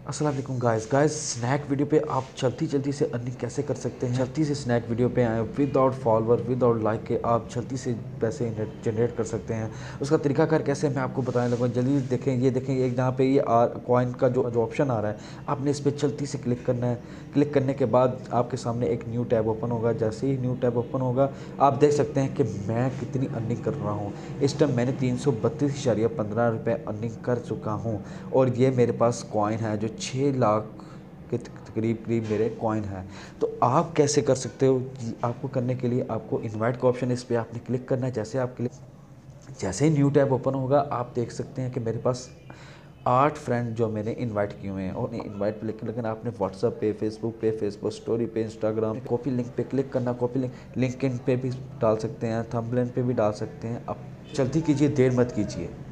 अस्सलाम वालेकुम guys snack video पे आप जल्दी से अर्निंग कैसे कर सकते हैं। जल्दी से स्नैक वीडियो पे आए विदाउट फॉलोअर विदाउट लाइक के आप जल्दी से पैसे जनरेट कर सकते हैं। उसका तरीकाकार कैसे मैं आपको बताने लगा। जल्दी देखें, ये देखें एक जहाँ पे ये कॉइन का जो ऑप्शन आ रहा है, आपने इस पर जल्दी से क्लिक करना है। क्लिक करने के बाद आपके सामने एक न्यू टैब ओपन होगा। जैसे ही न्यू टैब ओपन होगा आप देख सकते हैं कि मैं कितनी अर्निंग कर रहा हूँ। इस टाइम मैंने 332.15 रुपये अर्निंग कर चुका हूँ और ये मेरे पास कॉइन है जो 6 लाख के करीब मेरे कॉइन हैं। तो आप कैसे कर सकते हो? आपको करने के लिए आपको इनवाइट का ऑप्शन, इस पर आपने क्लिक करना है। जैसे ही न्यू टैब ओपन होगा आप देख सकते हैं कि मेरे पास 8 फ्रेंड जो मैंने इनवाइट किए हुए हैं और इनवाइट पे लेकिन आपने व्हाट्सअप पे, फेसबुक स्टोरी पे, इंस्टाग्राम कॉपी लिंक पे क्लिक करना। कॉपी लिंक लिंक्डइन पे भी डाल सकते हैं, थंबनेल पे भी डाल सकते हैं। अब जल्दी कीजिए, देर मत कीजिए।